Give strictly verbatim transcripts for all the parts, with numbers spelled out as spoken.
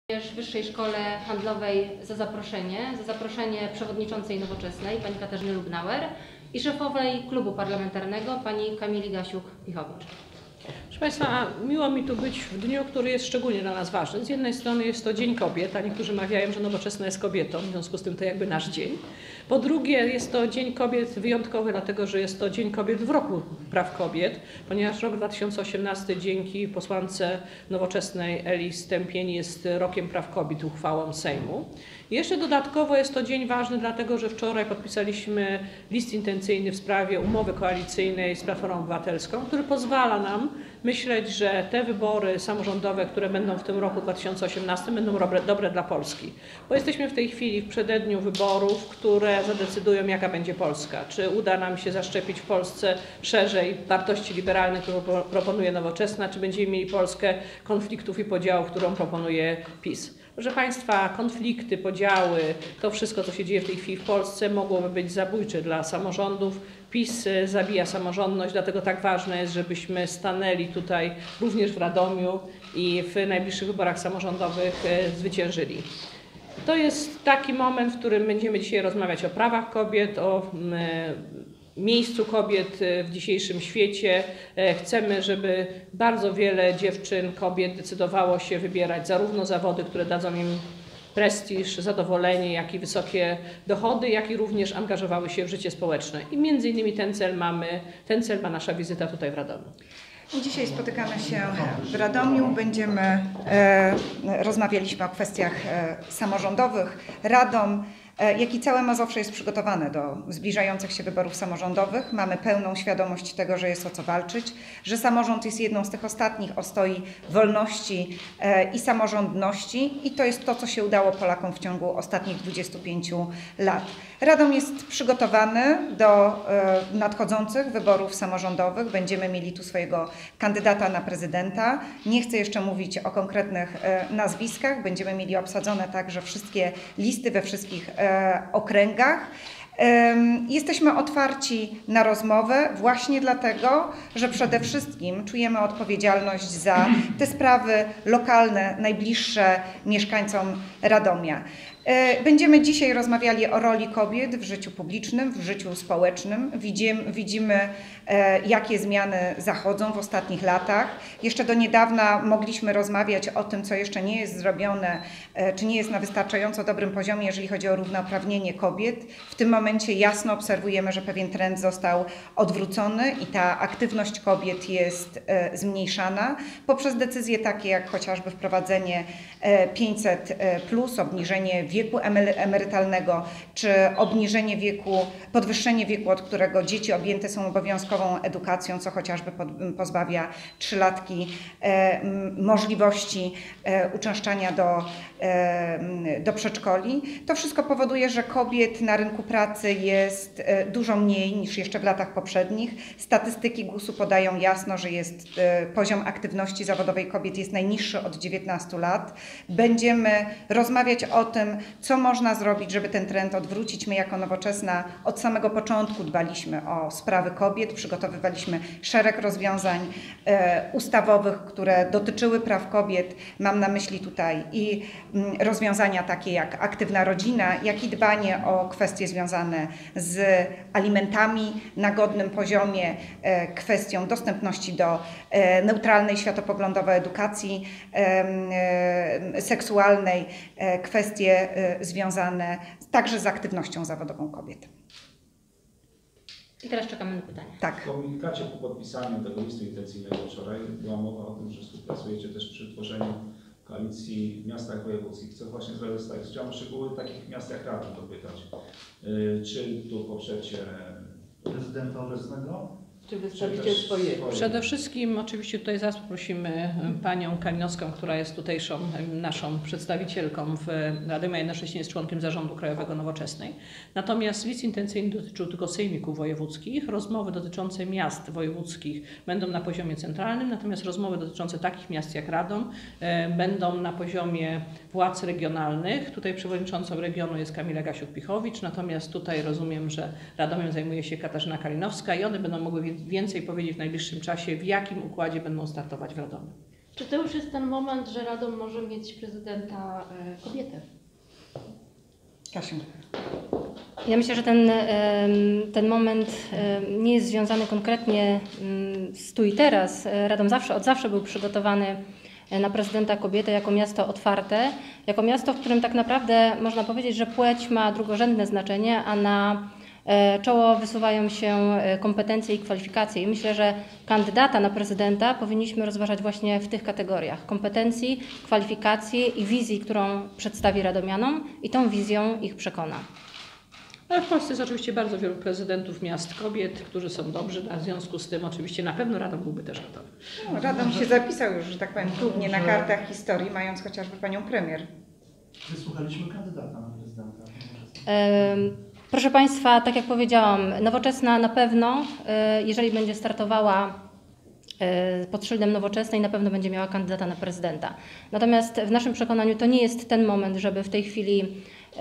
w Wyższej Szkole Handlowej za zaproszenie, za zaproszenie przewodniczącej Nowoczesnej, pani Katarzyny Lubnauer i szefowej klubu parlamentarnego, pani Kamili Gasiuk-Pichowicz. Proszę Państwa, miło mi tu być w dniu, który jest szczególnie dla nas ważny. Z jednej strony jest to Dzień Kobiet, a niektórzy mawiają, że Nowoczesna jest kobietą, w związku z tym to jakby nasz dzień. Po drugie jest to Dzień Kobiet wyjątkowy, dlatego że jest to Dzień Kobiet w roku praw kobiet, ponieważ rok dwa tysiące osiemnasty dzięki posłance Nowoczesnej Eli Stępień jest rokiem praw kobiet uchwałą Sejmu. I jeszcze dodatkowo jest to dzień ważny, dlatego że wczoraj podpisaliśmy list intencyjny w sprawie umowy koalicyjnej z Platformą Obywatelską, który pozwala nam myśleć, że te wybory samorządowe, które będą w tym roku dwa tysiące osiemnastym, będą dobre, dobre dla Polski. Bo jesteśmy w tej chwili w przededniu wyborów, które zadecydują, jaka będzie Polska. Czy uda nam się zaszczepić w Polsce szerzej wartości liberalne, które proponuje Nowoczesna, czy będziemy mieli Polskę konfliktów i podziałów, którą proponuje PiS. Proszę Państwa, konflikty, podziały, to wszystko, co się dzieje w tej chwili w Polsce, mogłoby być zabójcze dla samorządów. PiS zabija samorządność, dlatego tak ważne jest, żebyśmy stanęli tutaj również w Radomiu i w najbliższych wyborach samorządowych zwyciężyli. To jest taki moment, w którym będziemy dzisiaj rozmawiać o prawach kobiet, o miejscu kobiet w dzisiejszym świecie. Chcemy, żeby bardzo wiele dziewczyn, kobiet decydowało się wybierać zarówno zawody, które dadzą im prestiż, zadowolenie, jak i wysokie dochody, jak i również angażowały się w życie społeczne. I między innymi ten cel mamy, ten cel ma nasza wizyta tutaj w Radomiu. Dzisiaj spotykamy się w Radomiu, będziemy, e, rozmawialiśmy o kwestiach e, samorządowych. Radom, e, jak i całe Mazowsze jest przygotowane do zbliżających się wyborów samorządowych. Mamy pełną świadomość tego, że jest o co walczyć, że samorząd jest jedną z tych ostatnich ostoi wolności e, i samorządności i to jest to, co się udało Polakom w ciągu ostatnich dwudziestu pięciu lat. Radom jest przygotowany do e, nadchodzących wyborów samorządowych. Będziemy mieli tu swojego kandydata na prezydenta. Nie chcę jeszcze mówić o konkretnych e, nazwiskach. Będziemy mieli obsadzone także wszystkie listy we wszystkich e, okręgach. Jesteśmy otwarci na rozmowę właśnie dlatego, że przede wszystkim czujemy odpowiedzialność za te sprawy lokalne, najbliższe mieszkańcom Radomia. Będziemy dzisiaj rozmawiali o roli kobiet w życiu publicznym, w życiu społecznym. Widzimy, widzimy, jakie zmiany zachodzą w ostatnich latach. Jeszcze do niedawna mogliśmy rozmawiać o tym, co jeszcze nie jest zrobione, czy nie jest na wystarczająco dobrym poziomie, jeżeli chodzi o równouprawnienie kobiet. W tym momencie jasno obserwujemy, że pewien trend został odwrócony i ta aktywność kobiet jest zmniejszana poprzez decyzje takie jak chociażby wprowadzenie pięćset plus, obniżenie wieku emerytalnego, czy obniżenie wieku, podwyższenie wieku, od którego dzieci objęte są obowiązkową edukacją, co chociażby pozbawia trzylatki e, możliwości e, uczęszczania do, e, do przedszkoli. To wszystko powoduje, że kobiet na rynku pracy jest e, dużo mniej niż jeszcze w latach poprzednich. Statystyki gusu podają jasno, że jest e, poziom aktywności zawodowej kobiet jest najniższy od dziewiętnastu lat. Będziemy rozmawiać o tym, co można zrobić, żeby ten trend odwrócić. My jako Nowoczesna od samego początku dbaliśmy o sprawy kobiet, przygotowywaliśmy szereg rozwiązań e, ustawowych, które dotyczyły praw kobiet. Mam na myśli tutaj i m, rozwiązania takie jak aktywna rodzina, jak i dbanie o kwestie związane z alimentami na godnym poziomie, e, kwestią dostępności do e, neutralnej światopoglądowo edukacji e, e, seksualnej, e, kwestie związane także z aktywnością zawodową kobiet. I teraz czekamy na pytania. Tak. W komunikacie po podpisaniu tego listu intencyjnego wczoraj była mowa o tym, że współpracujecie też przy tworzeniu koalicji w miastach wojewódzkich. Chcę właśnie skorzystać. Chciałbym szczegóły takich miast jak Radom dopytać. Czy tu poprzecie prezydenta obecnego? Czy wystawicie swoje? Przede wszystkim oczywiście tutaj zaraz poprosimy panią Kalinowską, która jest tutejszą naszą przedstawicielką w Radomiu, a jednocześnie jest członkiem zarządu krajowego Nowoczesnej. Natomiast list intencyjny dotyczył tylko sejmików wojewódzkich. Rozmowy dotyczące miast wojewódzkich będą na poziomie centralnym, natomiast rozmowy dotyczące takich miast jak Radom będą na poziomie władz regionalnych. Tutaj przewodniczącą regionu jest Kamila Gasiuk-Pichowicz, natomiast tutaj rozumiem, że Radomiem zajmuje się Katarzyna Kalinowska i one będą mogły więcej powiedzieć w najbliższym czasie, w jakim układzie będą startować w Radomiu. Czy to już jest ten moment, że Radom może mieć prezydenta e, kobietę? Kasiu. Ja myślę, że ten, em, ten moment em, nie jest związany konkretnie em, z tu i teraz. Radom zawsze, od zawsze był przygotowany na prezydenta kobietę jako miasto otwarte, jako miasto, w którym tak naprawdę można powiedzieć, że płeć ma drugorzędne znaczenie, a na e, czoło wysuwają się e, kompetencje i kwalifikacje. I myślę, że kandydata na prezydenta powinniśmy rozważać właśnie w tych kategoriach kompetencji, kwalifikacji i wizji, którą przedstawi radomianom i tą wizją ich przekona. Ale w Polsce jest oczywiście bardzo wielu prezydentów miast kobiet, którzy są dobrzy, a w związku z tym oczywiście na pewno Radom byłby też gotowy. No, Radom się zapisał już, że tak powiem, chlubnie na kartach historii, mając chociażby panią premier. Wysłuchaliśmy kandydata na prezydenta. Em, Proszę Państwa, tak jak powiedziałam, Nowoczesna na pewno, e, jeżeli będzie startowała e, pod szyldem Nowoczesnej, na pewno będzie miała kandydata na prezydenta. Natomiast w naszym przekonaniu to nie jest ten moment, żeby w tej chwili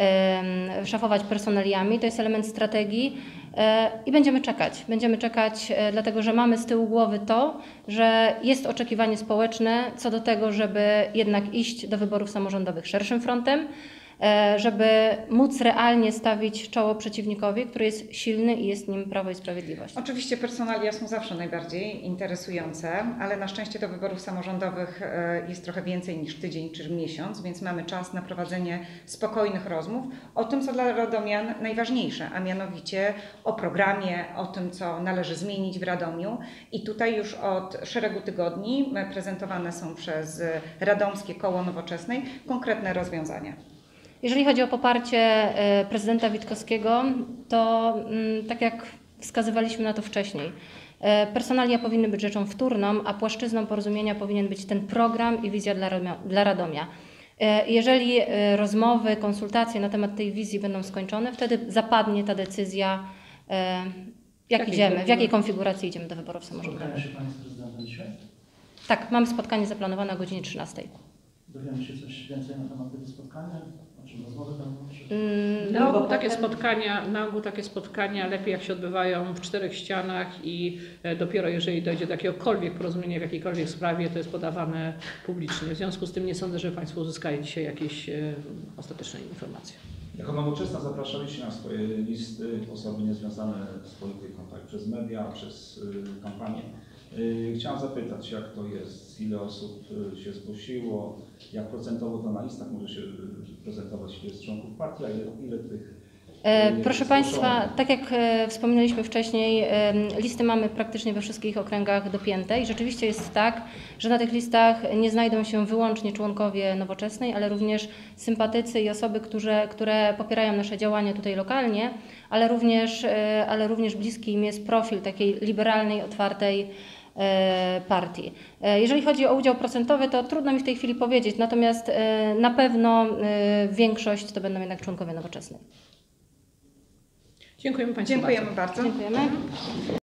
e, szafować personaliami. To jest element strategii e, i będziemy czekać. Będziemy czekać, e, dlatego że mamy z tyłu głowy to, że jest oczekiwanie społeczne co do tego, żeby jednak iść do wyborów samorządowych szerszym frontem, żeby móc realnie stawić czoło przeciwnikowi, który jest silny i jest nim Prawo i Sprawiedliwość. Oczywiście personalia są zawsze najbardziej interesujące, ale na szczęście do wyborów samorządowych jest trochę więcej niż tydzień czy miesiąc, więc mamy czas na prowadzenie spokojnych rozmów o tym, co dla radomian najważniejsze, a mianowicie o programie, o tym, co należy zmienić w Radomiu. I tutaj już od szeregu tygodni prezentowane są przez Radomskie Koło Nowoczesnej konkretne rozwiązania. Jeżeli chodzi o poparcie prezydenta Witkowskiego, to tak jak wskazywaliśmy na to wcześniej, personalia powinny być rzeczą wtórną, a płaszczyzną porozumienia powinien być ten program i wizja dla Radomia. Dla Radomia. Jeżeli rozmowy, konsultacje na temat tej wizji będą skończone, wtedy zapadnie ta decyzja, jak Jakiej idziemy, w jakiej konfiguracji idziemy do wyborów samorządowych. Spotkają się Pani z prezydentem dzisiaj? Tak, mamy spotkanie zaplanowane o godzinie trzynastej. Dowiemy się coś więcej na temat tego spotkania? O czym rozmowy będą? Czy... Mm, Na ogół takie potem- spotkania, na ogół takie spotkania lepiej jak się odbywają w czterech ścianach i e, dopiero jeżeli dojdzie do jakiegokolwiek porozumienia w jakiejkolwiek sprawie, to jest podawane publicznie. W związku z tym nie sądzę, że Państwo uzyskają dzisiaj jakieś e, ostateczne informacje. Jako Nowoczesna zapraszaliście na swoje listy osoby niezwiązane z polityką, tak, przez media, przez y, kampanię. Y, chciałem zapytać, jak to jest, ile osób y, się zgłosiło, jak procentowo to na listach może się y, prezentować, ile jest członków partii, a ile, ile tych E, y, Proszę zgłoszonych? Państwa, tak jak e, wspominaliśmy wcześniej, e, listy mamy praktycznie we wszystkich okręgach dopięte i rzeczywiście jest tak, że na tych listach nie znajdą się wyłącznie członkowie Nowoczesnej, ale również sympatycy i osoby, które, które popierają nasze działania tutaj lokalnie, ale również, e, ale również bliski im jest profil takiej liberalnej, otwartej e, partii. E, Jeżeli chodzi o udział procentowy, to trudno mi w tej chwili powiedzieć, natomiast e, na pewno e, większość to będą jednak członkowie Nowoczesnej. Dziękujemy Państwu bardzo. Dziękujemy bardzo. Dziękujemy.